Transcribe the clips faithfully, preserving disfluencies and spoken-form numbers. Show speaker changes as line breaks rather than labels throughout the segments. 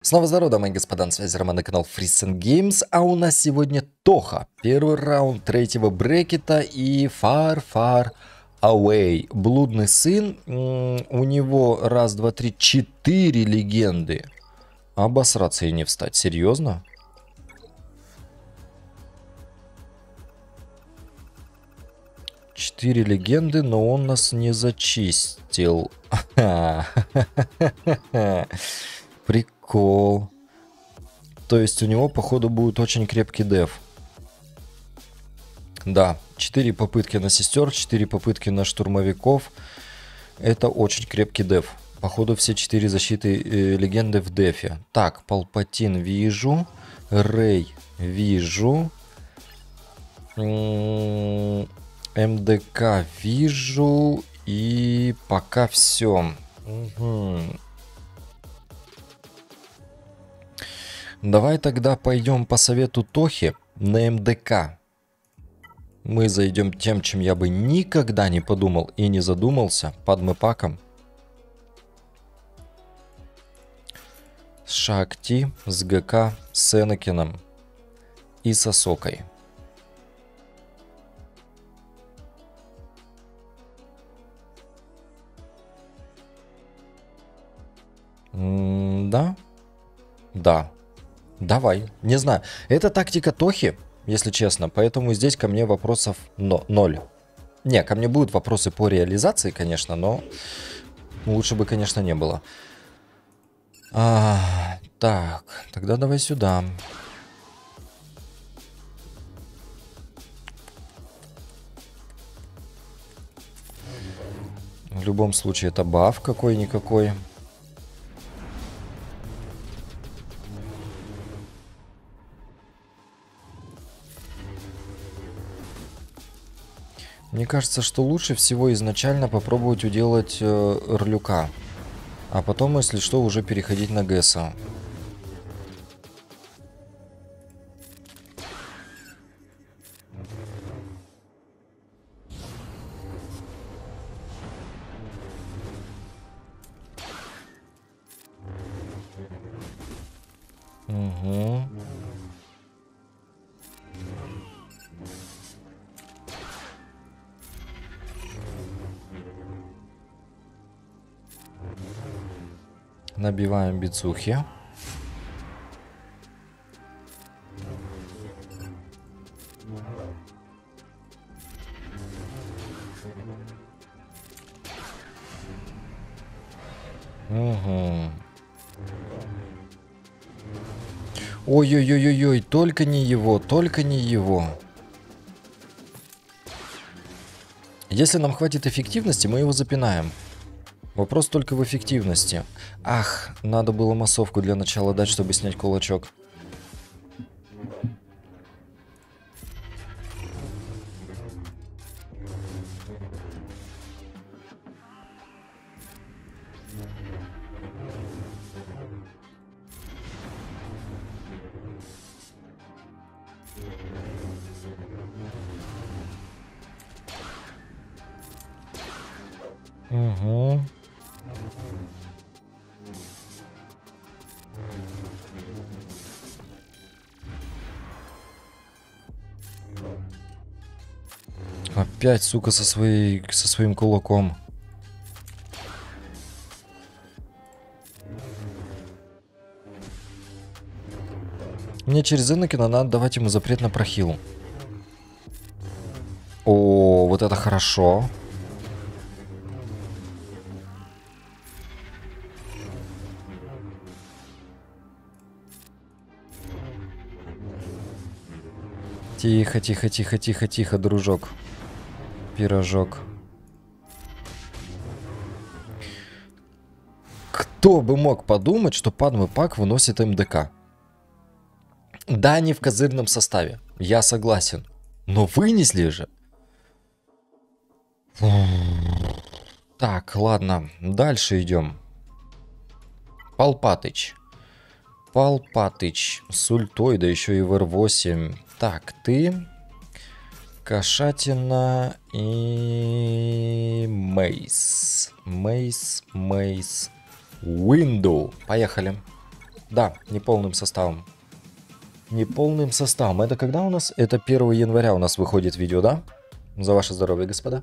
Снова здорово, дамы и господа, на связи Роман и канал Freestyle Games, а у нас сегодня Тоха. Первый раунд третьего брекета и Far Far Away. Блудный сын, у него раз, два, три, четыре легенды. Обосраться и не встать, серьезно? Четыре легенды, но он нас не зачистил. Прикол. То есть у него, походу, будет очень крепкий деф. Да, четыре попытки на сестер, четыре попытки на штурмовиков. Это очень крепкий деф. Походу, все четыре защиты э, легенды в дефе. Так, Палпатин вижу. Рей вижу. М МДК вижу. И пока все. Угу. Давай тогда пойдем по совету Тохи на МДК. Мы зайдем тем, чем я бы никогда не подумал и не задумался, падмепаком. С Шакти, с ГК, с Энакином и с Асокой. М-да? Да. Давай, не знаю. Это тактика Тохи, если честно, поэтому здесь ко мне вопросов но, ноль. Не, ко мне будут вопросы по реализации, конечно, но лучше бы, конечно, не было. А, так, тогда давай сюда. В любом случае, это баф какой-никакой. Мне кажется, что лучше всего изначально попробовать уделать э, Орлюка. А потом, если что, уже переходить на Гэса. Угу. Набиваем бицухи. Угу. Ой-ой-ой-ой-ой, только не его, только не его. Если нам хватит эффективности, мы его запинаем. Вопрос только в эффективности. Ах, надо было массовку для начала дать, чтобы снять кулачок. Угу. Опять, сука, со своей, со своим кулаком. Мне через Энакина надо давать ему запрет на прохил. О, вот это хорошо. Тихо, тихо, тихо, тихо, тихо, дружок. Пирожок. Кто бы мог подумать, что падмепак выносит МДК? Да, не в козырном составе. Я согласен. Но вынесли же. Так, ладно. Дальше идем. Палпатыч. Палпатыч. С ультой, да еще и в эр восемь. Так, ты... Кошатина и... Мейс. Мейс, Мейс. Window. Поехали. Да, неполным составом. Неполным составом. Это когда у нас? Это первого января у нас выходит видео, да? За ваше здоровье, господа.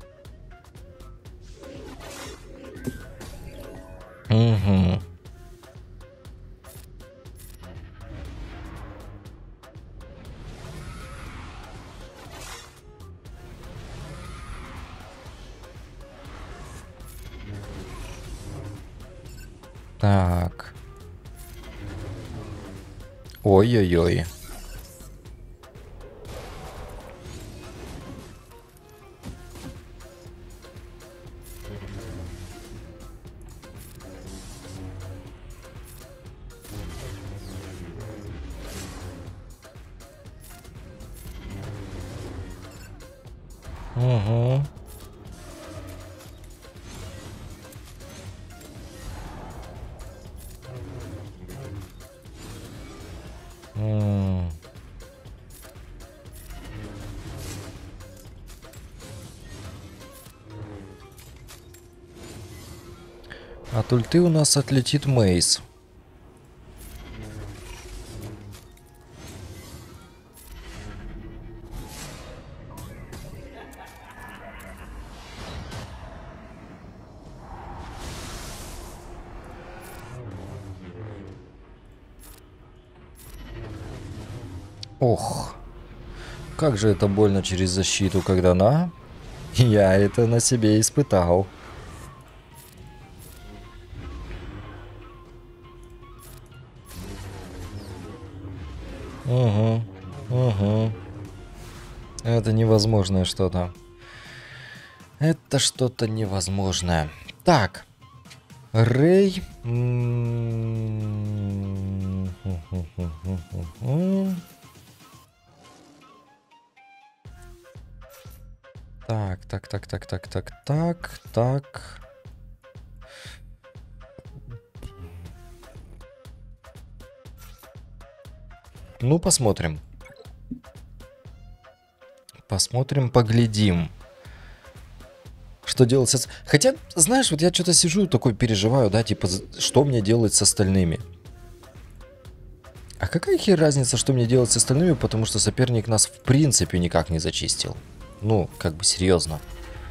Угу. Так. Ой-ой-ой. Угу. М. От ульты у нас отлетит Мейс. Ох, как же это больно через защиту, когда на... Я это на себе испытал. Угу, угу. Это невозможное что-то. Это что-то невозможное. Так. Рэй. Так, так, так, так, так, так, так, так. Ну, посмотрим. Посмотрим, поглядим. Что делать с... Хотя, знаешь, вот я что-то сижу такой переживаю, да, типа, что мне делать с остальными? А какая хер разница, что мне делать с остальными, потому что соперник нас в принципе никак не зачистил. Ну, как бы серьезно.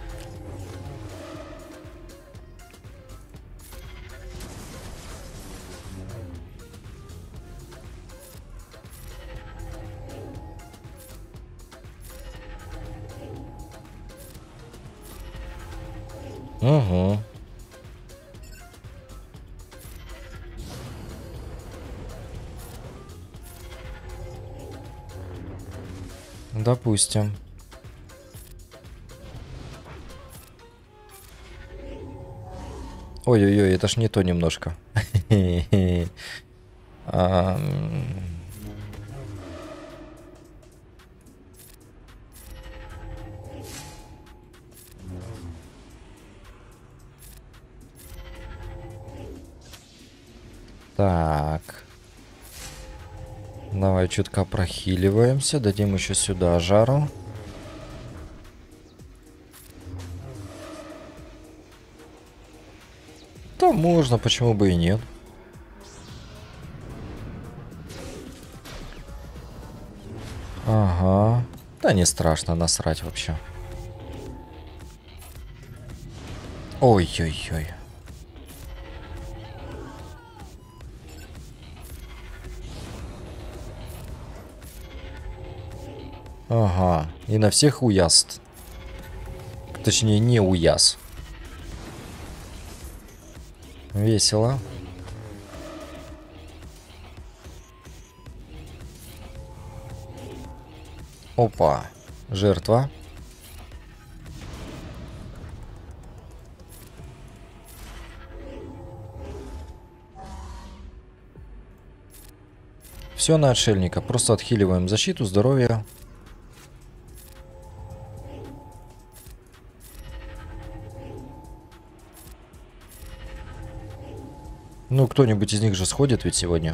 Угу. Допустим. Ой-ой-ой, это ж не то немножко. Так. Давай чутка прохиливаемся. Дадим еще сюда жару. Да можно, почему бы и нет. Ага. Да не страшно, насрать вообще. Ой-ой-ой. Ага. И на всех уяз. Точнее, не уяз. Весело. Опа. Жертва. Все на отшельника. Просто отхиливаем защиту, здоровье. Ну, кто-нибудь из них же сходит ведь сегодня.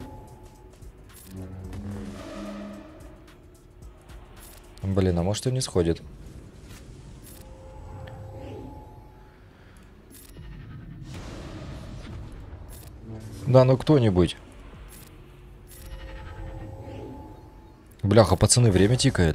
Блин, а может и не сходит. Да, ну кто-нибудь. Бляха, пацаны, время тикает.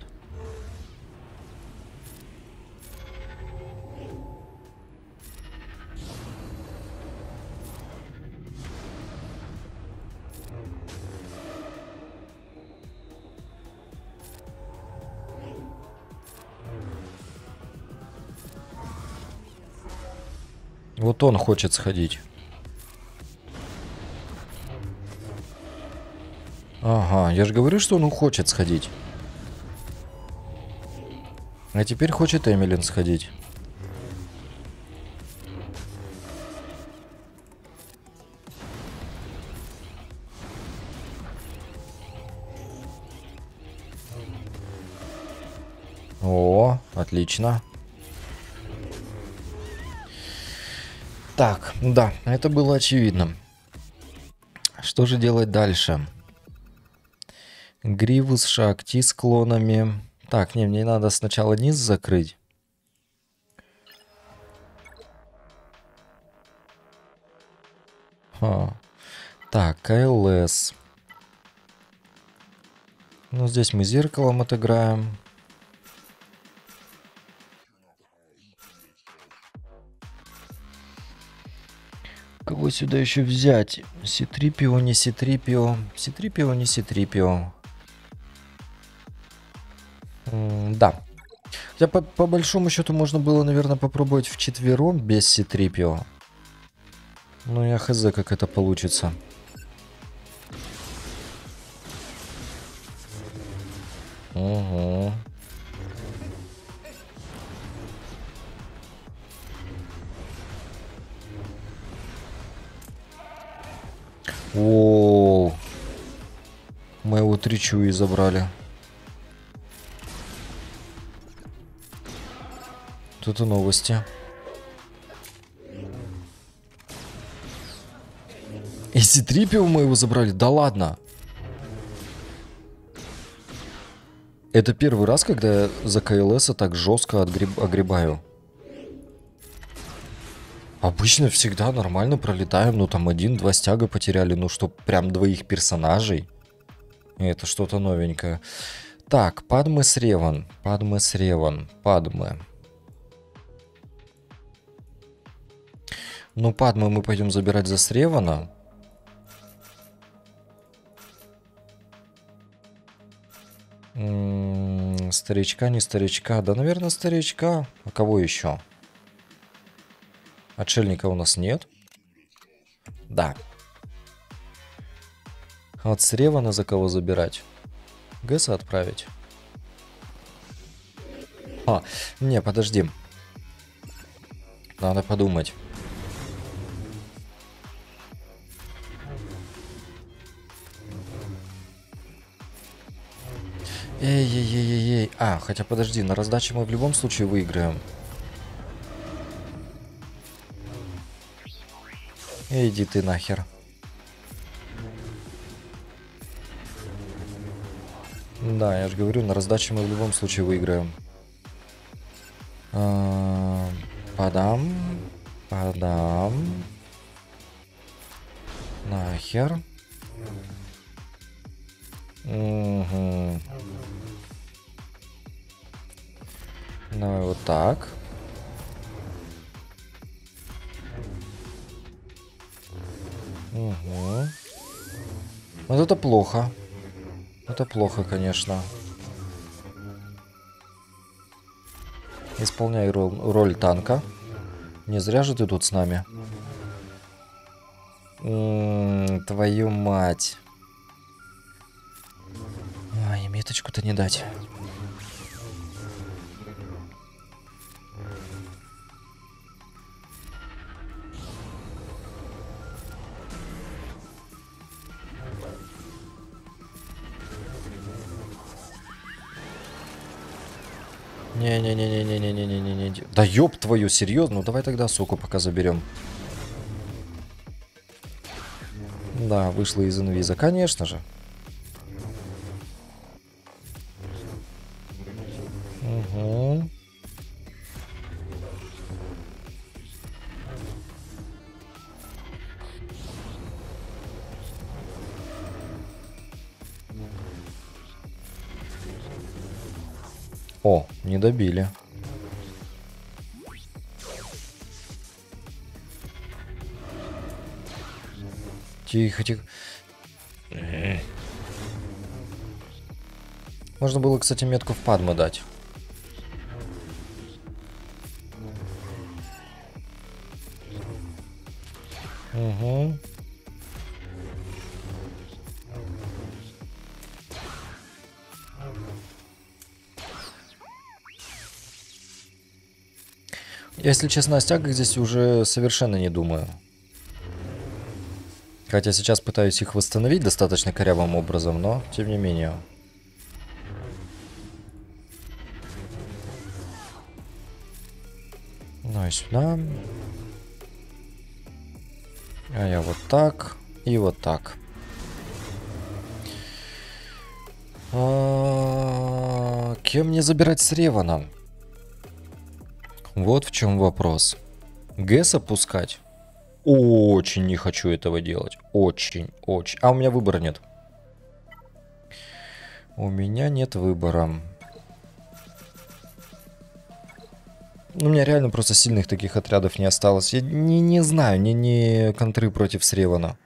Вот он хочет сходить. Ага, я же говорю, что он хочет сходить. А теперь хочет Эмилин сходить. О, отлично. Так, да, это было очевидно. Что же делать дальше? Гривус, Шакти с клонами. Так, не, мне надо сначала низ закрыть. Ха. Так, КЛС. Ну, здесь мы зеркалом отыграем. Кого сюда еще взять? Ситрипио, не Ситрипио. Ситрипио, не Ситрипио. Да. Хотя по, по большому счету можно было, наверное, попробовать вчетвером без Ситрипио. Ну я хз, как это получится. Угу. О, мы его три чуи забрали. Тут и новости. И Ситрипио мы его забрали? Да ладно. Это первый раз, когда я за КЛСа так жестко отгреб... огребаю. Обычно всегда нормально пролетаем. Ну там один-два стяга потеряли. Ну что, прям двоих персонажей. Это что-то новенькое. Так, Падме Среван. Падме Среван. Падме. Ну, Падме мы пойдем забирать за Сревана. М-м, старичка, не старичка. Да, наверное, старичка. А кого еще? Отшельника у нас нет. Да. От Сревана за кого забирать? Гэса отправить? А, не, подожди. Надо подумать. Эй-ей-ей-ей-ей. А, хотя подожди, на раздаче мы в любом случае выиграем. Иди ты нахер. Да, я же говорю, на раздаче мы в любом случае выиграем. А, подам. Подам. Нахер. Угу. Давай вот так. Угу. Вот это плохо. Это плохо, конечно. Исполняй роль, роль танка. Не зря же ты тут с нами. М-м, твою мать. Ай, меточку-то не дать. Не-не-не-не-не-не-не-не-не. Да ёб твою, серьезно? Ну давай тогда соку пока заберем. Да, вышла из инвиза, конечно же. Угу. О, не добили. Тихо, тихо. Можно было, кстати, метку в падму дать. Угу. Я, если честно, о стягах здесь уже совершенно не думаю. Хотя сейчас пытаюсь их восстановить достаточно корявым образом, но тем не менее. Ну и сюда. А я вот так и вот так. А, кем мне забирать с Ревана? Вот в чем вопрос. Гэс опускать? Очень не хочу этого делать. Очень, очень. А у меня выбора нет. У меня нет выбора. У меня реально просто сильных таких отрядов не осталось. Я не, не знаю, не, не контры против Сревана.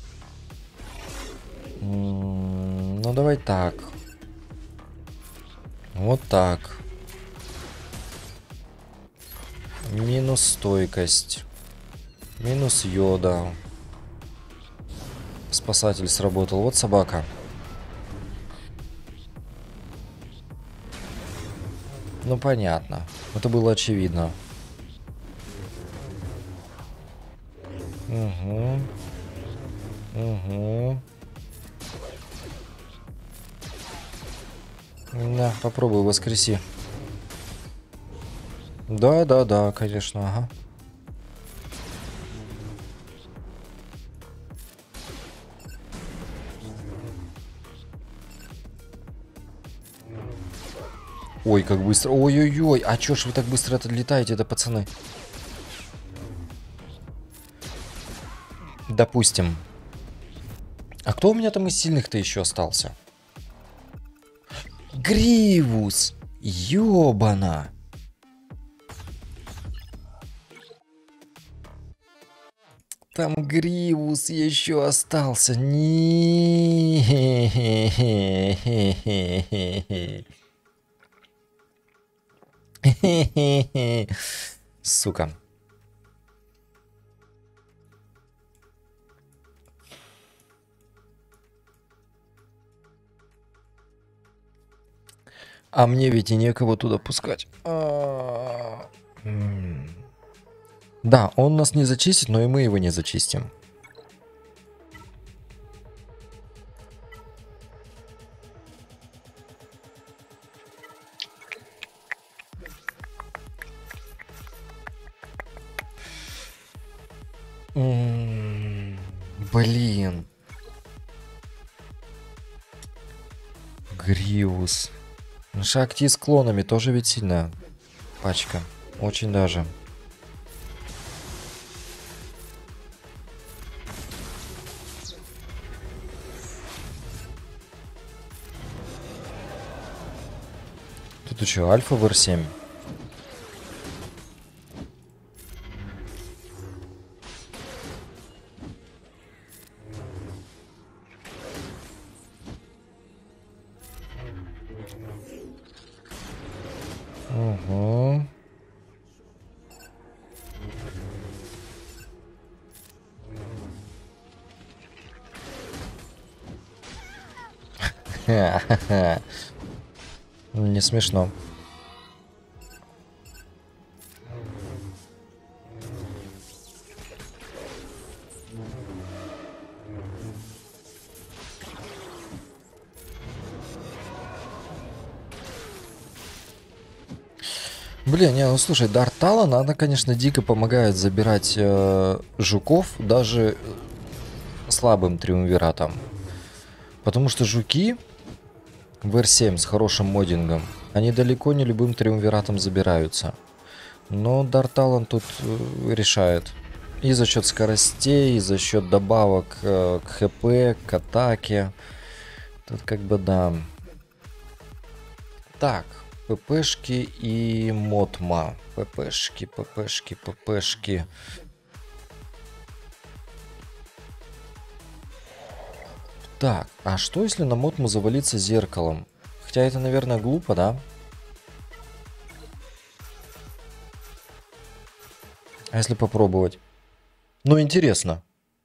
Ну давай так. Вот так. Минус стойкость. Минус йода. Спасатель сработал. Вот собака. Ну понятно. Это было очевидно. Угу. Угу. Да, попробуй воскреси. Да, да, да, конечно, ага. Ой, как быстро. Ой-ой-ой, а чё ж вы так быстро отлетаете-то, пацаны? Допустим. А кто у меня там из сильных-то еще остался? Гривус! Ёбана! Там Гривус еще остался. Не. Сука. А мне ведь и некого туда пускать. Да, он нас не зачистит, но и мы его не зачистим. Блин. Гривус. Шакти с клонами тоже ведь сильная пачка. Очень даже. Тут еще альфа в эр семь. Угу. Не смешно. Блин, не, ну слушай, Дарт Талан, она, конечно, дико помогает забирать э, жуков даже слабым триумвиратом. Потому что жуки в эр семь с хорошим моддингом, они далеко не любым триумвиратом забираются. Но Дарт Талан тут э, решает. И за счет скоростей, и за счет добавок э, к хп, к атаке. Тут как бы да. Так. ППшки и Мотма. ППшки, ППшки, ППшки. Так, а что если на Мотму завалиться зеркалом? Хотя это, наверное, глупо, да? А если попробовать? Ну, интересно.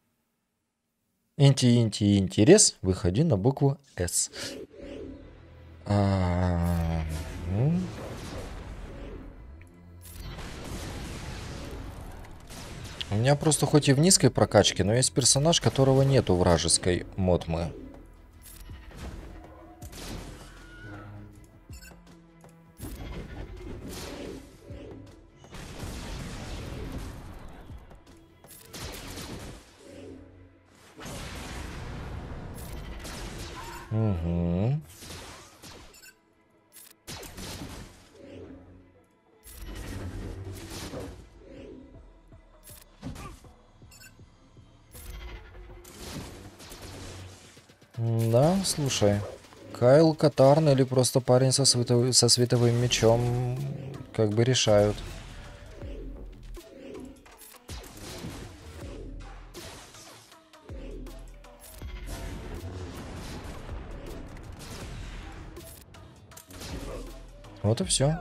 Инти-инти интерес, выходи на букву С. А... У меня просто хоть и в низкой прокачке, но есть персонаж, которого нету вражеской Мотмы. Угу. Да, слушай. Кайл Катарн или просто парень со, светов... со световым мечом как бы решают. Вот и все.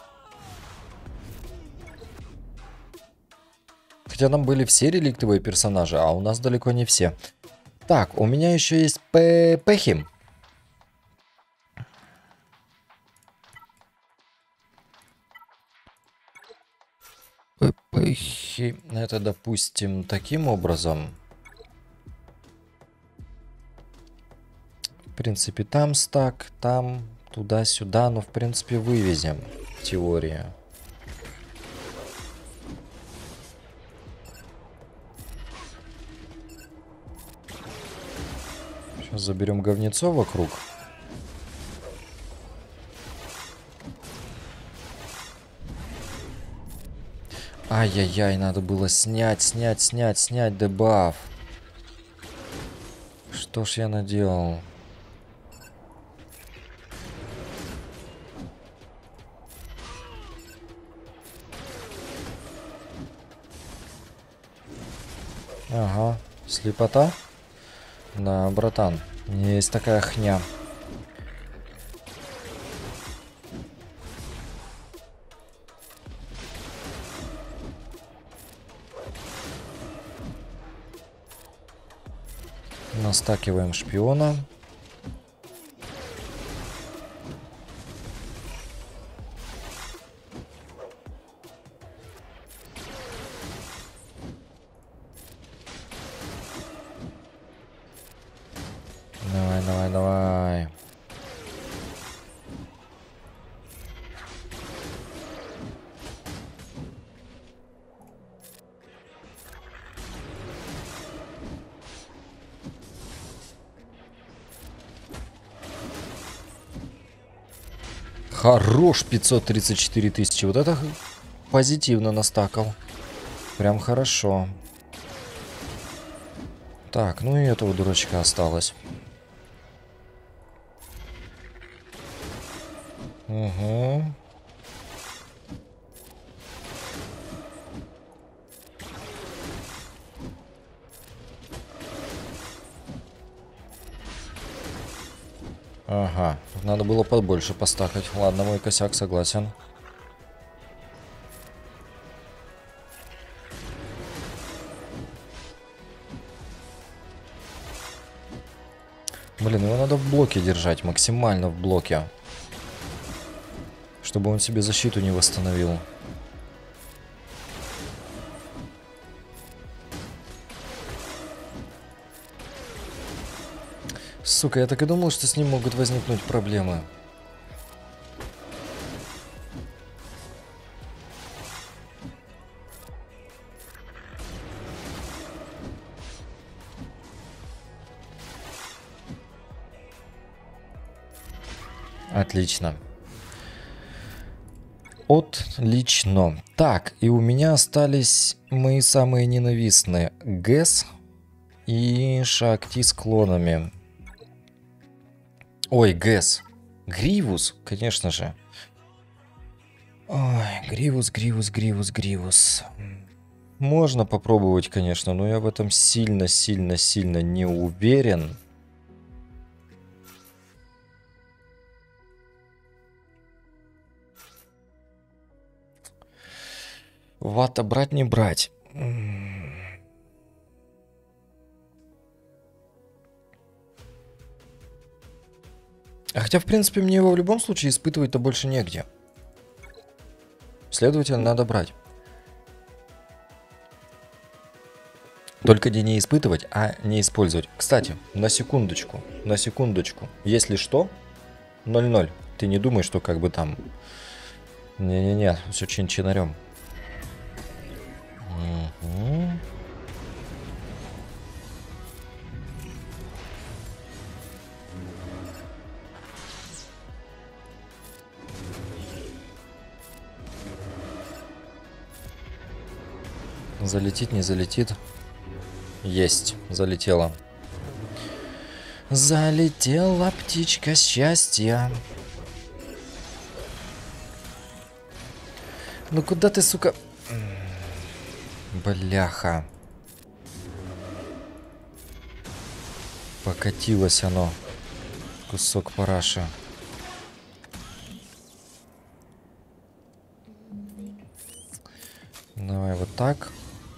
Хотя там были все реликтовые персонажи, а у нас далеко не все. Так, у меня еще есть Пехи. Пехи. Это, допустим, таким образом. В принципе, там стак, там, туда-сюда. Но, в принципе, вывезем в теории. Сейчас заберем говнецо вокруг. Ай-яй-яй, надо было снять, снять, снять, снять дебаф. Что ж я наделал? Ага, слепота? Да, братан, есть такая хня. Настакиваем шпиона. Давай, давай, давай. Хорош, пятьсот тридцать четыре тысячи. Вот это позитивно настакал. Прям хорошо. Так, ну и этого дурачка осталось. Угу. Ага, надо было побольше постакать. Ладно, мой косяк, согласен. Блин, его надо в блоке держать, максимально в блоке. Чтобы он себе защиту не восстановил. Сука, я так и думал, что с ним могут возникнуть проблемы. Отлично. Отлично. Так, и у меня остались мои самые ненавистные. Гэс и Шакти с клонами. Ой, Гэс. Гривус, конечно же. Ой, Гривус, Гривус, Гривус, Гривус. Можно попробовать, конечно, но я в этом сильно-сильно-сильно не уверен. Вата брать, не брать. Хотя, в принципе, мне его в любом случае испытывать-то больше негде. Следовательно, надо брать. Только не испытывать, а не использовать. Кстати, на секундочку, на секундочку. Если что, ноль ноль. Ты не думай, что как бы там... Не-не-не, все чин-чинарем. Угу. Залетит, не залетит. Есть, залетела. Залетела птичка счастья. Ну куда ты, сука? Бляха. Покатилось оно. Кусок параши. Давай вот так.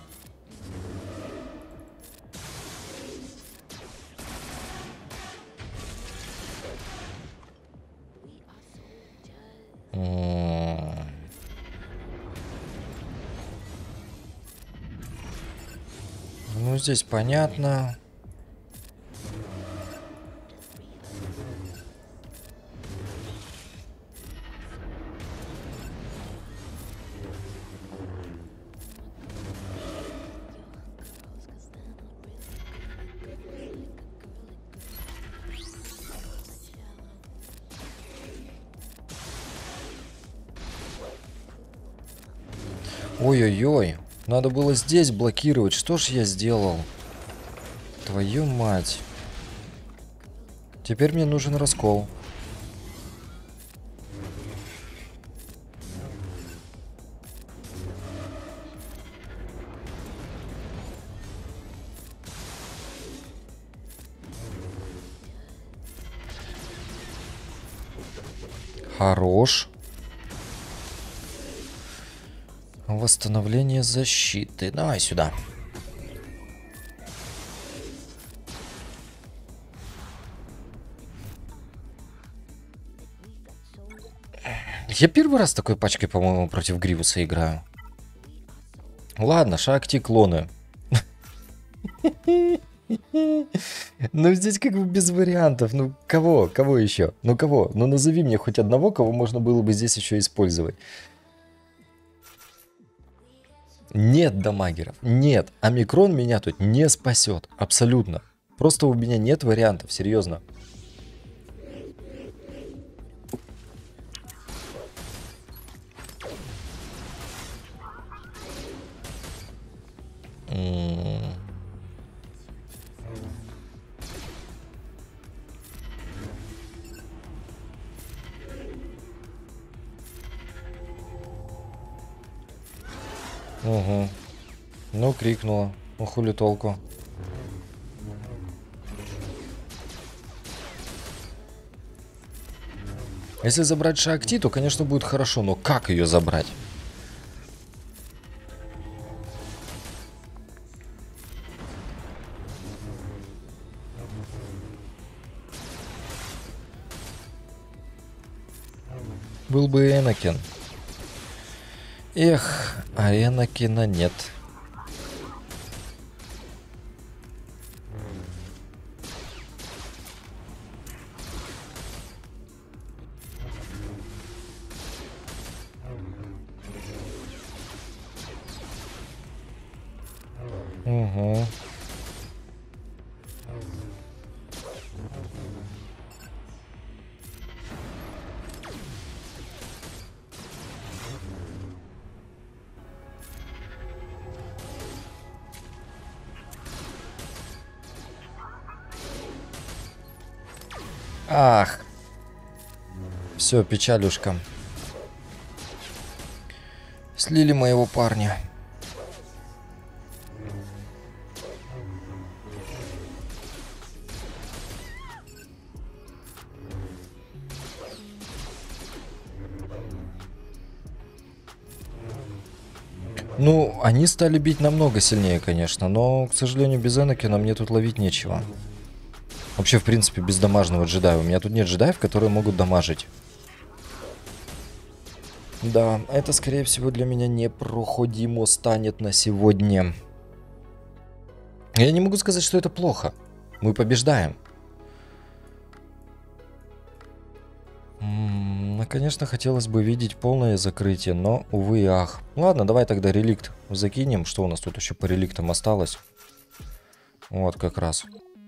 Ну, здесь понятно. Ой-ой-ой. Надо было здесь блокировать. Что ж я сделал? Твою мать. Теперь мне нужен раскол. Хорош. Восстановление защиты. Давай сюда. Я первый раз такой пачкой, по-моему, против Гривуса играю. Ладно, шахти клоны. Ну, здесь как бы без вариантов. Ну, кого? Кого еще? Ну, кого? Ну, назови мне хоть одного, кого можно было бы здесь еще использовать. Нет дамагеров. Нет. Омикрон меня тут не спасет. Абсолютно. Просто у меня нет вариантов. Серьезно. Угу. Ну, крикнула. Ну, хули толку. Если забрать Шакти, то, конечно, будет хорошо. Но как ее забрать? Был бы Энакин. Эх, а Энакина нет. Угу. Ах. Все, печалюшка. Слили моего парня. Ну, они стали бить намного сильнее, конечно, но, к сожалению, без Энакина мне тут ловить нечего. Вообще, в принципе, без дамажного джедая. У меня тут нет джедаев, которые могут дамажить. Да, это, скорее всего, для меня непроходимо станет на сегодня. Я не могу сказать, что это плохо. Мы побеждаем. М-м, конечно, хотелось бы видеть полное закрытие, но, увы и ах. Ладно, давай тогда реликт закинем. Что у нас тут еще по реликтам осталось? Вот как раз.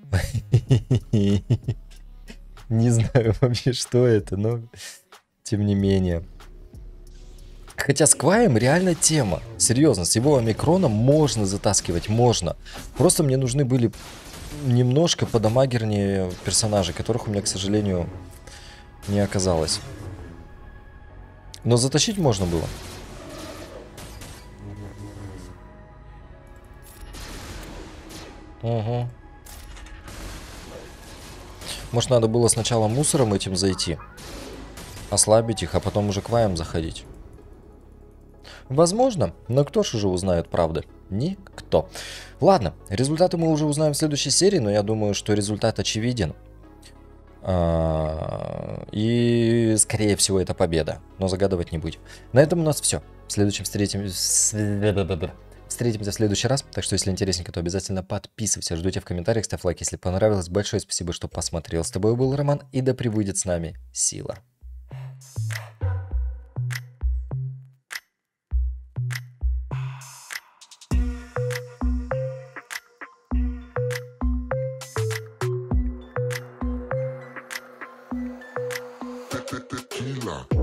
Не знаю вообще, что это, но тем не менее. Хотя с Кваем реально тема. Серьезно, с его омикроном можно затаскивать, можно. Просто мне нужны были немножко подамагернее персонажи, которых у меня, к сожалению, не оказалось. Но затащить можно было. Угу. Может, надо было сначала мусором этим зайти, ослабить их, а потом уже Кваем заходить. Возможно, но кто ж уже узнает правды? Никто. Ладно, результаты мы уже узнаем в следующей серии, но я думаю, что результат очевиден. И, скорее всего, это победа. Но загадывать не будем. На этом у нас все. В следующем встретим... Встретимся в следующий раз. Так что, если интересненько, то обязательно подписывайся. Жду тебя в комментариях, ставь лайк, если понравилось. Большое спасибо, что посмотрел. С тобой был Роман, и да пребудет с нами сила. Tequila.